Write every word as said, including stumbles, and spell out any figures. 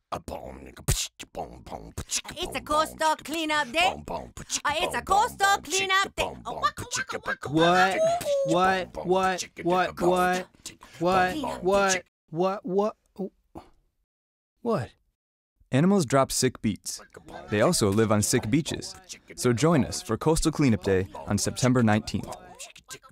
It's a coastal cleanup day. Uh, it's a coastal cleanup day. Oh, What? What? What? What? What? What? What? What? What? What? Animals drop sick beats. They also live on sick beaches. So join us for Coastal Cleanup Day on September nineteenth.